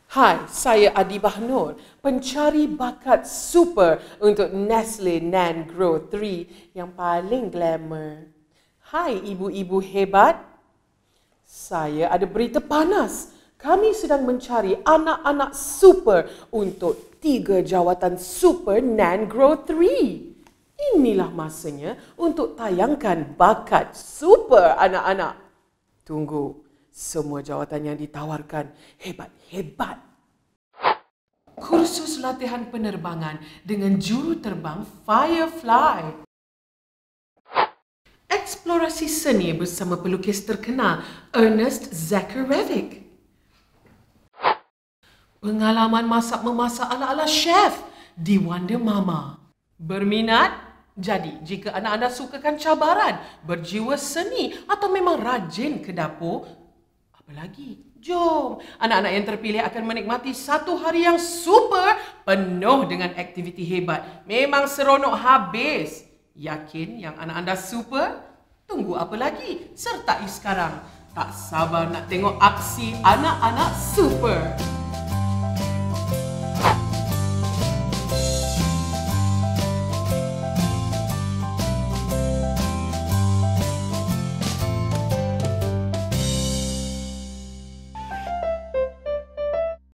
Hai, saya Adibah Noor, pencari bakat super untuk Nestle NAN Grow 3 yang paling glamour. Hai ibu-ibu hebat, saya ada berita panas. Kami sedang mencari anak-anak super untuk 3 jawatan super NAN Grow 3. Inilah masanya untuk tayangkan bakat super anak-anak. Tunggu. Semua jawatan yang ditawarkan hebat-hebat. Kursus latihan penerbangan dengan juru terbang Firefly. Eksplorasi seni bersama pelukis terkenal Ernest Zakharevic. Pengalaman masak-memasak ala-ala chef di Wonder Mama. Berminat? Jadi, jika anak-anak sukakan cabaran, berjiwa seni atau memang rajin ke dapur, lagi, jom. Anak-anak yang terpilih akan menikmati satu hari yang super penuh dengan aktiviti hebat. Memang seronok habis. Yakin yang anak anda super? Tunggu apa lagi? Sertai sekarang. Tak sabar nak tengok aksi anak-anak super.